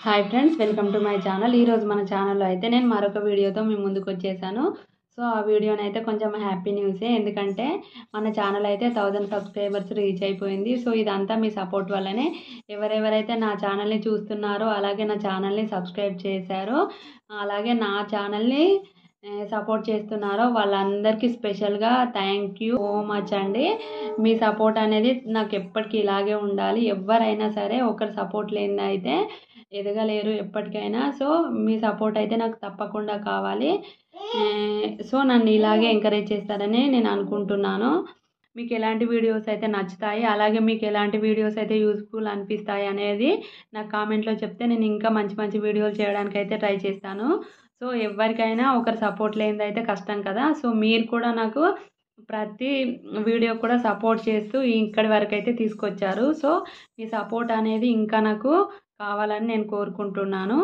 Hi friends, welcome to my channel. ఈరోజు మన ఛానల్లో అయితే నేను మరొక వీడియోతో మీ ముందుకు వచ్చేసాను. సో ఆ వీడియోనైతే కొంచెం హ్యాపీ న్యూసే, ఎందుకంటే మన ఛానల్ అయితే 1000 సబ్స్క్రైబర్స్ రీచ్ అయిపోయింది. సో ఇదంతా మీ సపోర్ట్ వల్లనే. ఎవరెవరైతే నా ఛానల్ని చూస్తున్నారో, అలాగే నా ఛానల్ని సబ్స్క్రైబ్ చేశారో, అలాగే నా ఛానల్ని సపోర్ట్ చేస్తున్నారో వాళ్ళందరికీ స్పెషల్గా థ్యాంక్ యూ సో మచ్ అండి. మీ సపోర్ట్ అనేది నాకు ఎప్పటికీ ఇలాగే ఉండాలి. ఎవరైనా సరే ఒకరి సపోర్ట్ లేనిది అయితే ఎదగలేరు ఎప్పటికైనా. సో మీ సపోర్ట్ అయితే నాకు తప్పకుండా కావాలి. సో నన్ను ఇలాగే ఎంకరేజ్ చేస్తారని నేను అనుకుంటున్నాను. మీకు ఎలాంటి వీడియోస్ అయితే నచ్చుతాయి, అలాగే మీకు ఎలాంటి వీడియోస్ అయితే యూస్ఫుల్ అనిపిస్తాయి అనేది నాకు కామెంట్లో చెప్తే నేను ఇంకా మంచి మంచి వీడియోలు చేయడానికి అయితే ట్రై చేస్తాను. సో ఎవరికైనా ఒకరు సపోర్ట్ లేనిదైతే కష్టం కదా. సో మీరు కూడా నాకు ప్రతి వీడియో కూడా సపోర్ట్ చేస్తూ ఇక్కడి వరకు అయితే తీసుకొచ్చారు. సో మీ సపోర్ట్ అనేది ఇంకా నాకు కావాలని నేను కోరుకుంటున్నాను.